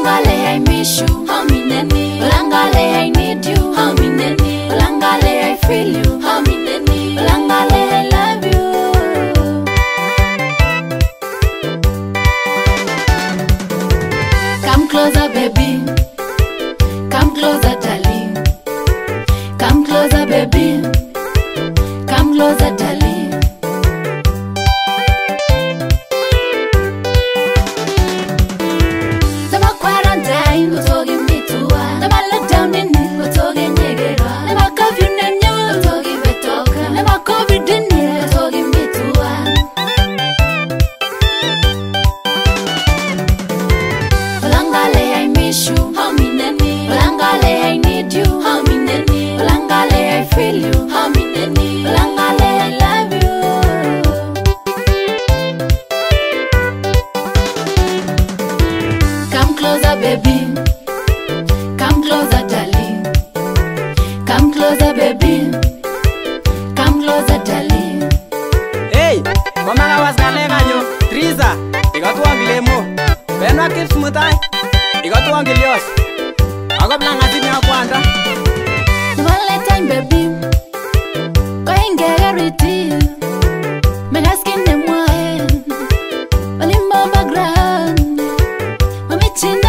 Langale, I miss you, how many? Langale, I need you, how many? Langale, I feel you, how many? Langale, I love you. Come closer, baby. Come closer, darling. Come closer, baby. Come closer, darling. Baby, come closer, darling. Come closer, baby. Come closer, darling. Hey, komanga waskanenga nyo, Triza, ikatuangilemo. Benwa kips mutai, ikatuangilios. Ako blanga zini ya kwanda. Valentine, baby. Going garrity. Megaskin de moi. Valimba background. Mami chinda.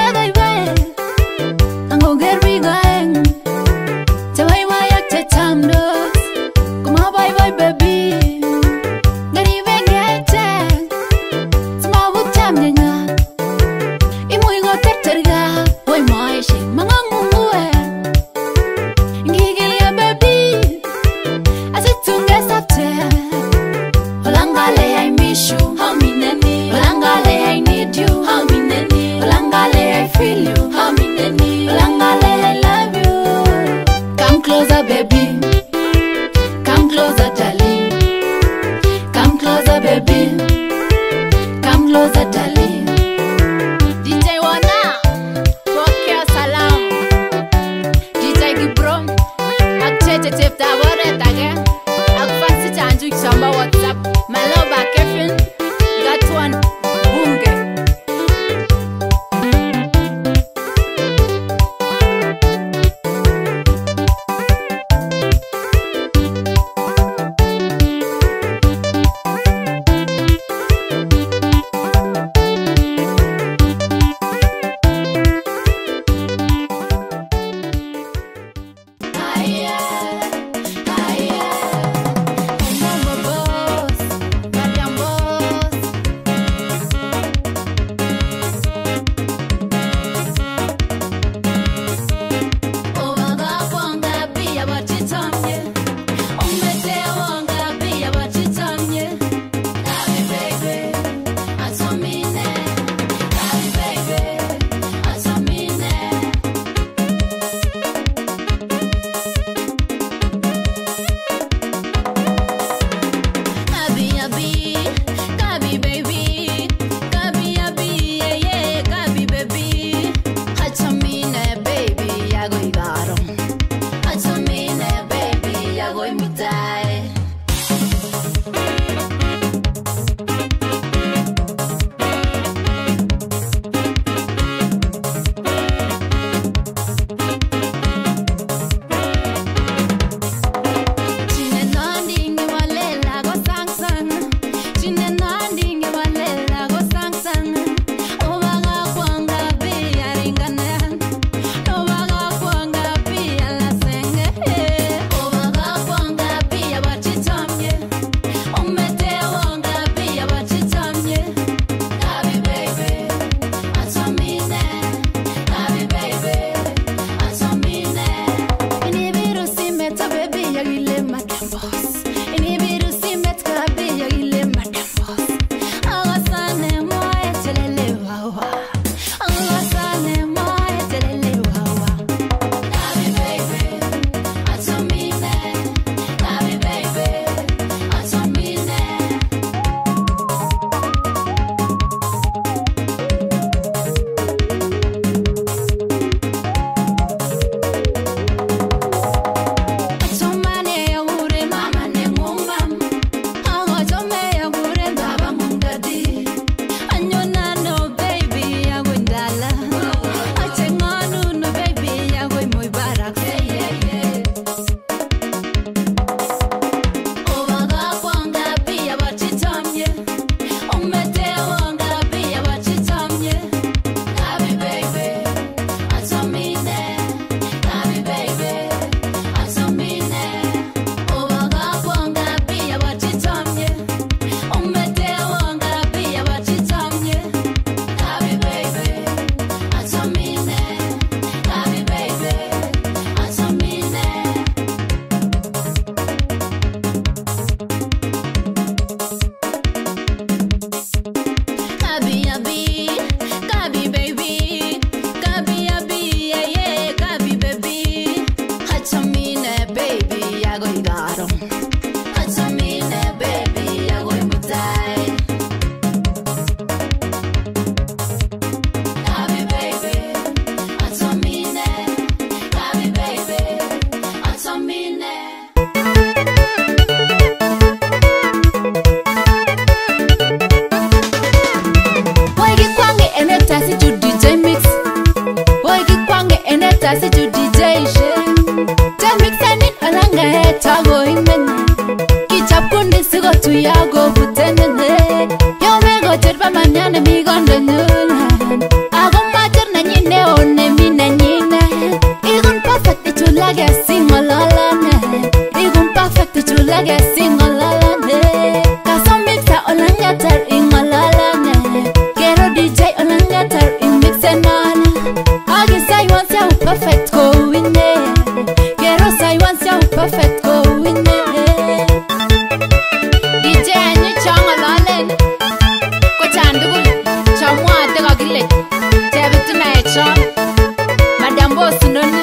perfect go in there. Kero sai wan sia perfect go in there. DJ ni changa lalen. Ko chandu chamwa te ka gile. Tebe tuna echa. Madam boss noni.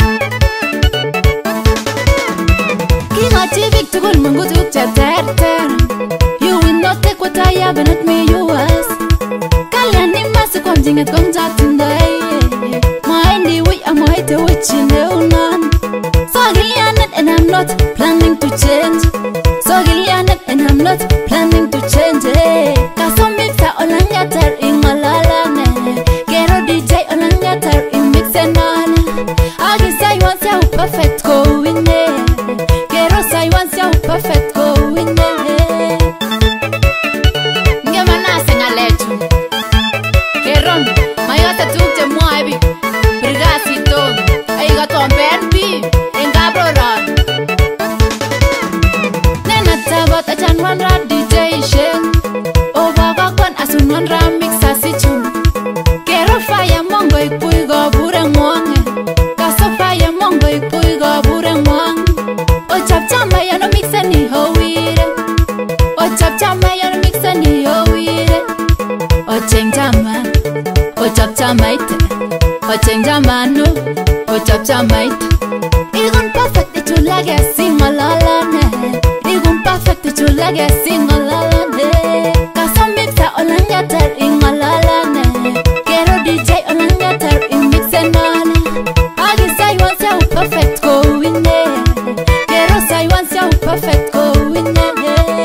Kinga TV tukul mungu tuk ter. You will not take what I have and not me yours. Kalani masu kwa mjingat kwa mjatundai. Mindy we am white which you know none. So Gillianet and I'm not planning to change. So Gillianet and I'm not planning to change. Kaso mixa olangatar in malalane. Kero DJ olangatar in mixenane. Agi say once you perfect go in there. Kero say once you perfect go in there. Ngemana sengaletu. Keron mayota tukte moabi. Brigacito, I got on Berbi in Gabroran. Nena Tabot, a chan one rad DJ Shen. Over Gakon as one ram mix a situ. Kero fire mongo, puigo bureng wang. Caso fire mongo, puigo bureng wang. O chap chama ya no mix any hoire. O chap chama ya no mix any hoire. O cheng chama, o chap chama ite. O chenja manu, o chapcha mait. Igun perfect itu lagi singalalane. Igun perfect itu lagi singalalane. Kasam mixa olanya ter ingalalane. Kero DJ olanya ter mixenane. Agi say once you perfect go in there. Kero say once you perfect go in there.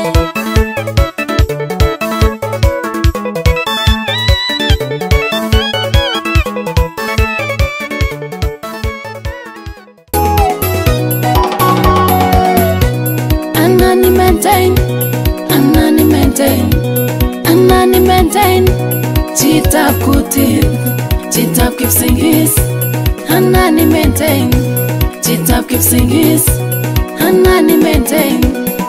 Anani maintain. Chitap kutin, chitap keep singis. Anani maintain. Chitap keep singis. Anani maintain.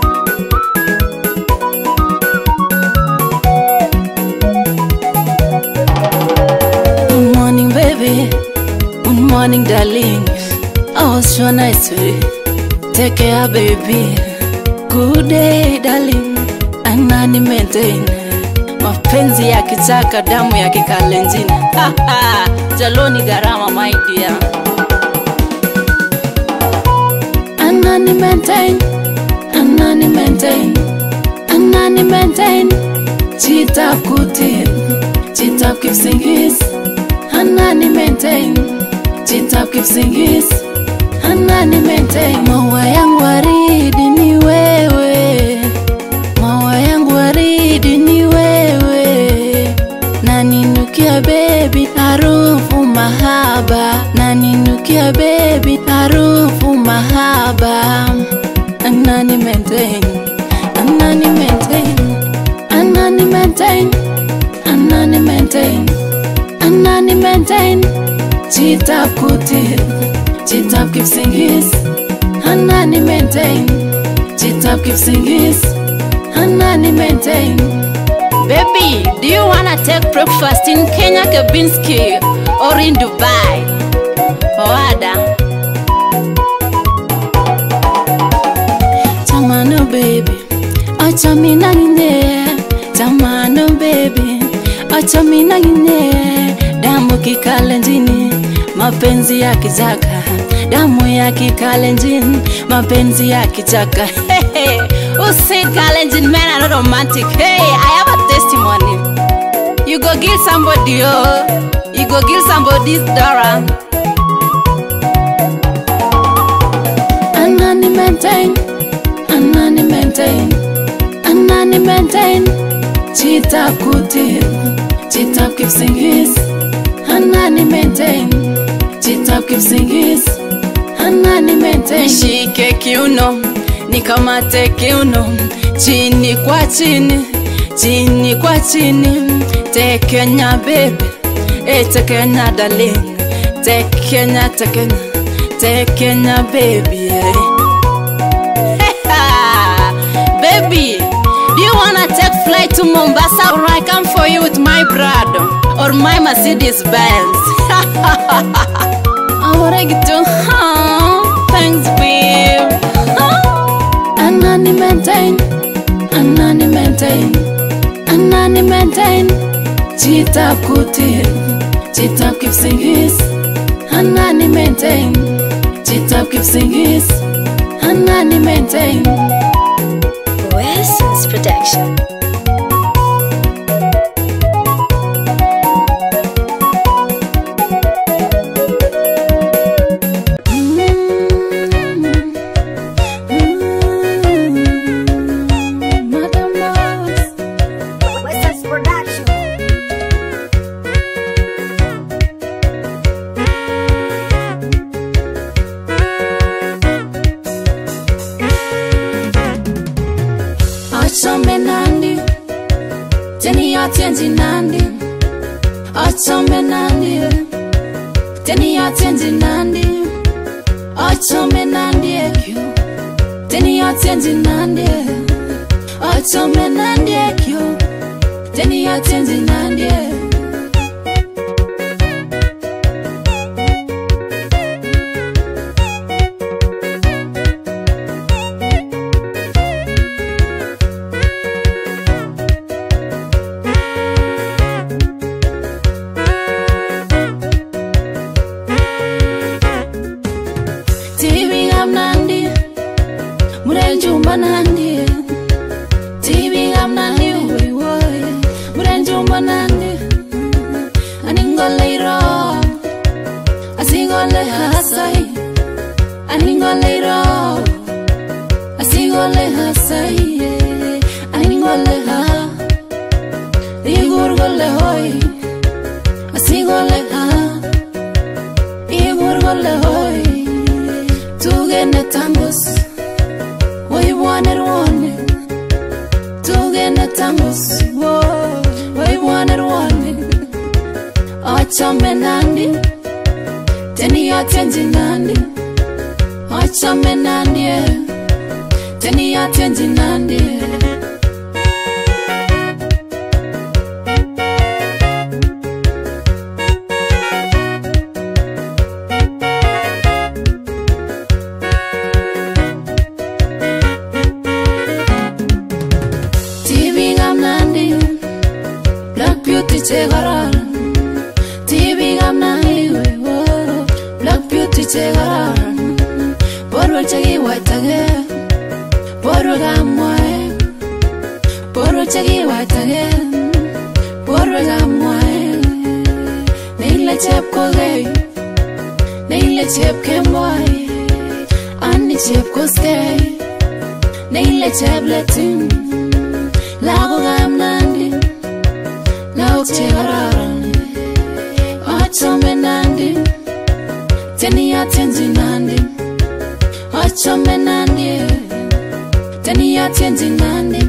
Good morning, baby. Good morning, darling. I was so nice to you. Take care, baby. Good day, darling. Anani maintain. Mapenzi ya kichaka, damu ya kikalenjini. Jaloni garama, my dear. Anani maintain. Anani maintain. Anani maintain. Chitap kutin, chitap keep singis. Anani maintain. Chitap keep singis. Anani maintain. Maua yangu waridi ni wewe. Maua yangu waridi ni wewe. Naninukia baby harufu mahaba. Naninukia baby harufu mahaba. Anani maintain. Anani maintain. Anani maintain. Anani maintain. Anani maintain. Chitap kutin, chitap keep singis. Anani maintain. Chitap keep singis. Anani maintain. Baby, do you wanna take breakfast in Kenya Kabinski or in Dubai? Wada. Tamano baby, acha mina ngine. Tamano baby, acha mina ngine. Damu kikalenjini, mapenzi ya kichaka. Damu ya kikalenjini, mapenzi ya kichaka. Hey, who say Kalenjin men are not romantic? Hey, I have a testimony. You go kill somebody, oh. You go kill somebody's Dora. Anani maintain. Anani maintain. Anani maintain. Chitap kutin, chitap keep singis. Anani maintain. Chitap keep singis. Anani maintain. Nishike kiuno, nikamate kiuno. Chini kwa chini, chini kwa chini. Tekenya baby, tekenya darling. Tekenya, tekenya, tekenya baby. Baby, do you wanna take flight to Mombasa or I come for you with my Prado or my Mercedes Benz? more gitu. Thanks babe. Anani maintain, anani maintain, anani maintain. Chitap kutir, chitap keep singis. Anani maintain, chitap keep singis. Anani maintain. Oasis Production. Achome nandi, teni atenzi nandi. Achome nandi, teni atenzi nandi. Achome nandi ekyo, teni atenzi nandi. Achome nandi ekyo, teni atenzi nandi. Murenjumba nandi, TV am nandi, woy. Murenjumba nandi, aningole ro, asigole hasai, aningole ro, asigole hasai, aningole ha, igurgole hoy, asigole ha, igurgole hoy, tugene tangos. We wanted one, together tangos. We wanted one. Achome nandi, teni atenzi nandi. Achome nandi, teni atenzi nandi. Chegaran, TV gamnani we, Black Beauty chegaran. Porro chegi waitage, porro gamwae, porro chegi waitage, porro gamwae. Neile chep koge, neile chep kemboy, ani chep koske, neile chep letin, lago gamnandi. Now chegaran, achome nandi, teni atenzi nandi. Achome nandi, teni atenzi nandi.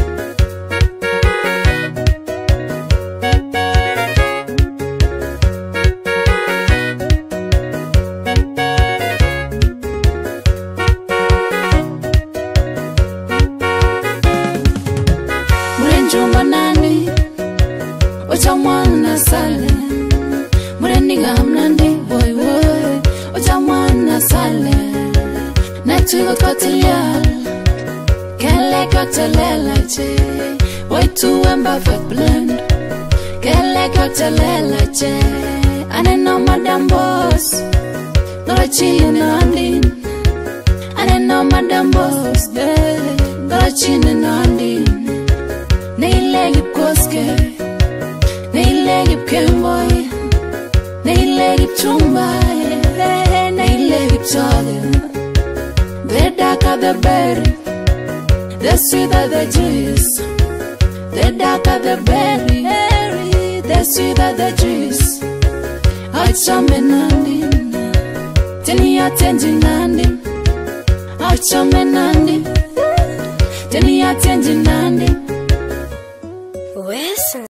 Murenjumba nandi, ochamwana sale. Mureni gamnandi, boy boy, ochamwana sale. Natuigo kotilial, kele kotelela che. Way to emba for blend, kele kotelela che. Ane no madam boss, dora chile no andin. Ane no madam boss, dora chile no andin. Neile gip koske, neile gip kemboy, neile gip chumbay, neile gip chale. The darker the berry, the sweeter the juice. The darker the berry, the sweeter the juice. Achome nandi, teni atenzi nandi. Achome nandi, teni atenzi nandi. Oasis.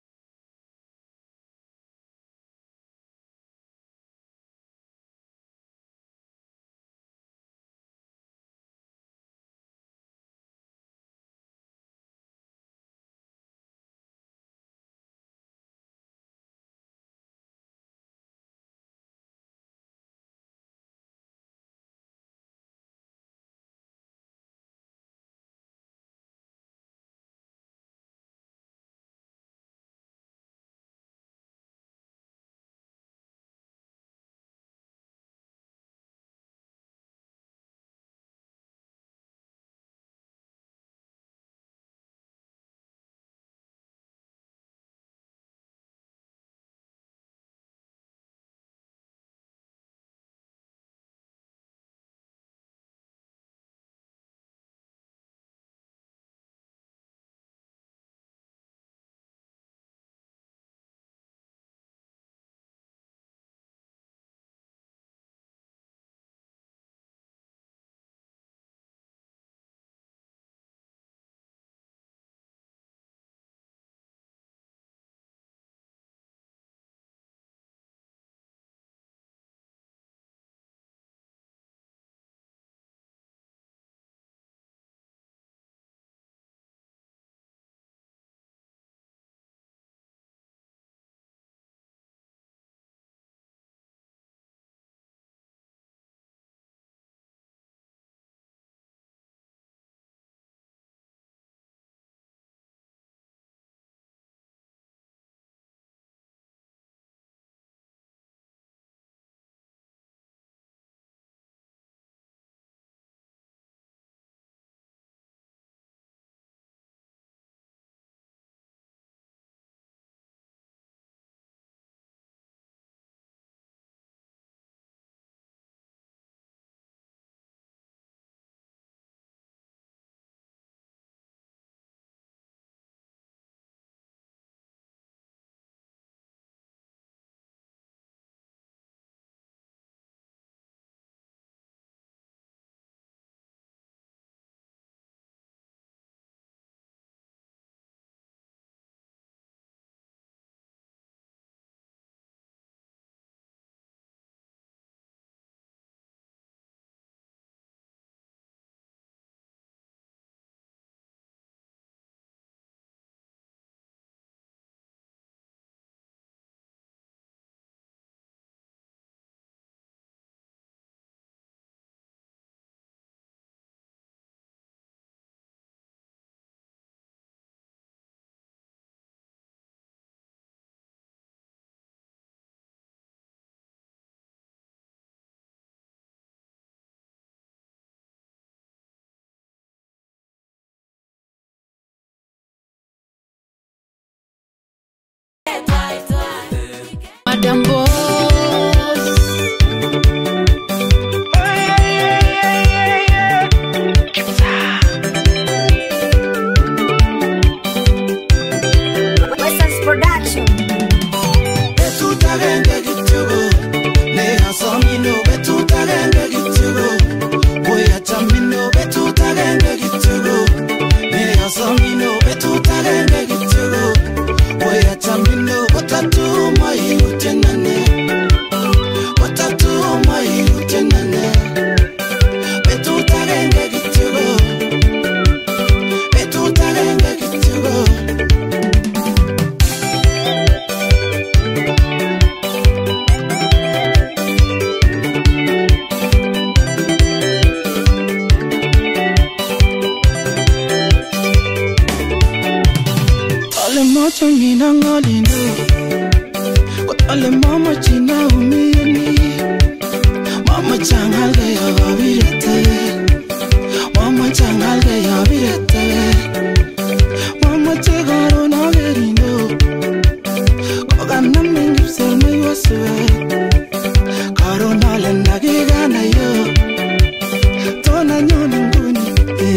Mina ngolindo Kotale mama china umieni Mama changalge ya virete Mama changalge ya virete Mama chegaro na gerindo Kogana mengipse mayoswe Karona lenda gigana yo Tona nyoni nguni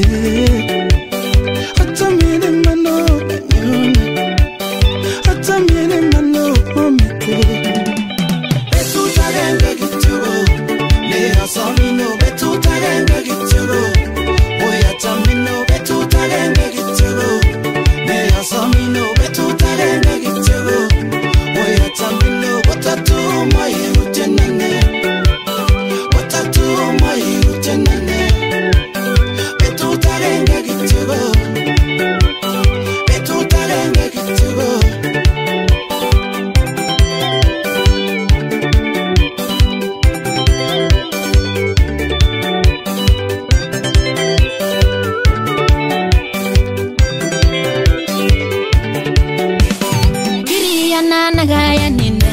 Atamine mano nyoni Atamine mano mamete Betu tarenge gitugo Nea samino betu tarenge gitugo Oya tamino betu tarenge gitugo Nea samino betu tarenge gitugo Oya tamino watatu maye utenane Watatu maye utenane Betu tarenge gitugo Betu tarenge gitugo Nagaya nina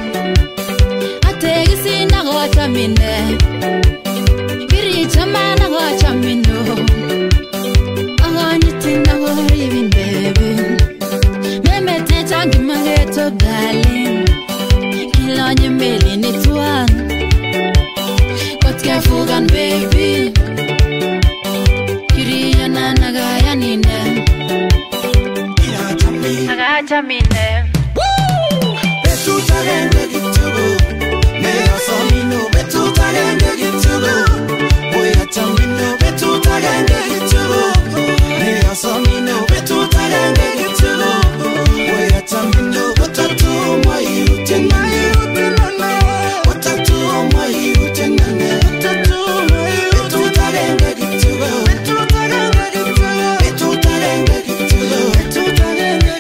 Ategisi nagocha mine Giri chama nagocha mino Aganyiti nagori bin baby Meme te changi mangeto darling Kilonye meli ni tuan Kotke fugan baby Giri yana nagaya nina Nagacha mine Betu tarenge gitugo Nea samino betu tarenge gitugo Oya tamino betu tarenge gitugo Nea samino betu tarenge gitugo Oya tamino watatu mai utenane Watatu mai utenane Betu tarenge gitugo Betu tarenge gitugo Betu tarenge gitugo Betu tarenge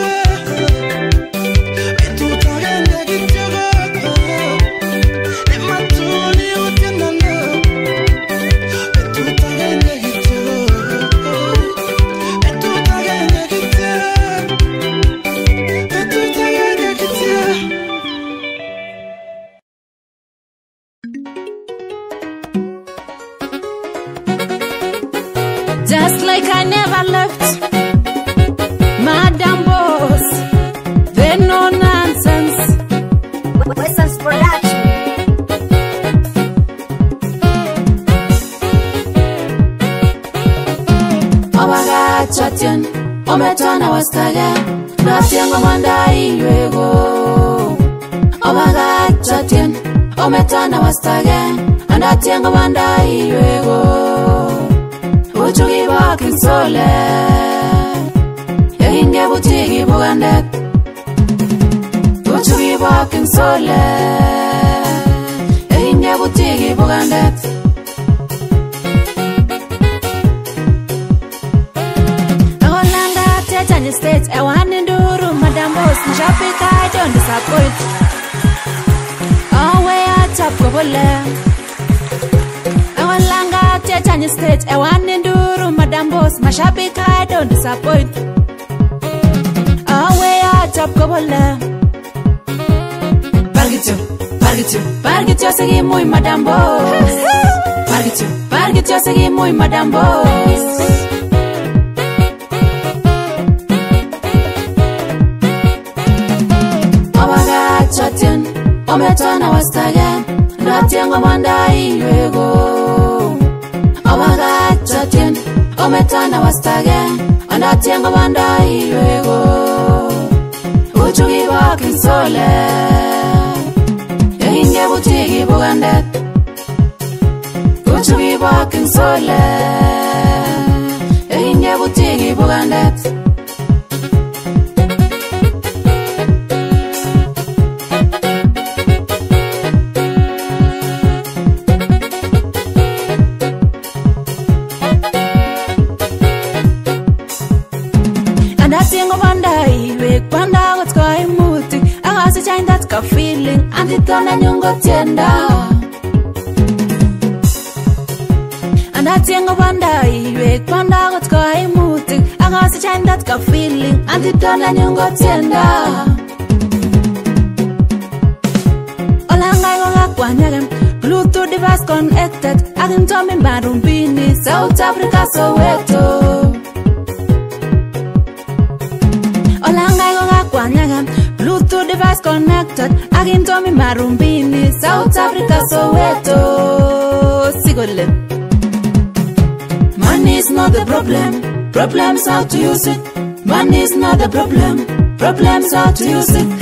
Just like I never left Madam Boss They no nonsense Wessels Production. Owaga chatian Ometana wastaga Natiango mandai yuego Owaga chatian Ometana wastaga Natiango mandai yuego Uchugi walking sole Yahinge butigi bugandet Uchugi walking sole Yahinge butigi bugandet Agolanga Tetani States I want in Duru Madam Boss Nishapika I don't disappoint Oh way out up Gobole Agolanga Tetani States I want in Duru Madam Boss Mashapika I don't disappoint Oh way out up Gobole Pargitio segi muy Madam Boss Pargitio segi muy Madam Boss Owaga chatian Ometana wastaga Natiango mandai yuego Owaga chatian Ometana wastaga Natiango mandai yuego Uchugi walking sole Yahinge butigi bugandet Uchugi walking sole Yahinge butigi bugandet Andatingo bandai wek panda what's going muti Agasi chain that's ka feeling and it on a nyungo tienda Andatingo bandai wek panda what's going muti Kakasich that ka feeling antidona nyungo tienda Olangai ko kakwanyagem Bluetooth device connected Akin tomi Marumbini South Africa Soweto Olangai ko kakwanyagem Bluetooth device connected Akin tomi Marumbini South Africa Soweto Sigole Money is not the problem Problem's how to use it Money is not the problem Problem's how to use it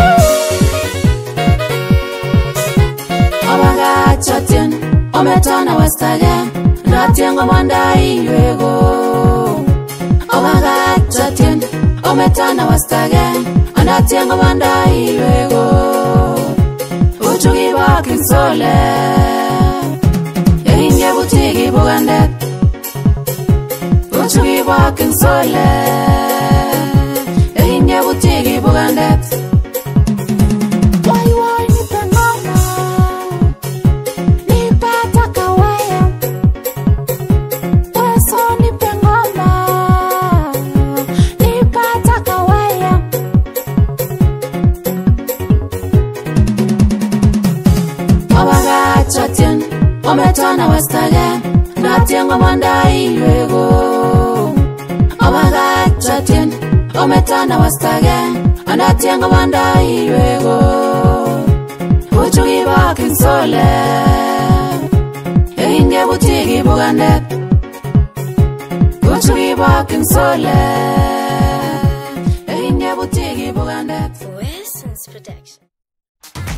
Obaga chatien Ometana westagen Ndatiengo manda iwego Obaga chatien Ometana westagen Ndatiengo manda iwego Uchugi wakin sole Yehinge butigi bugandet Uchugi wakin sole Yehinge butigi bugandet Why nipe ngoma Nipe takawaya Weso nipe ngoma Nipe takawaya Obaga chatien Ometana westagen Ndatiengo manda iwego Obaga chatien Ometana westagen Ndatiengo manda iwego Uchugi wakin sole Yehinge butigi bugandet Uchugi wakin sole Yehinge butigi bugandet Wesson's production.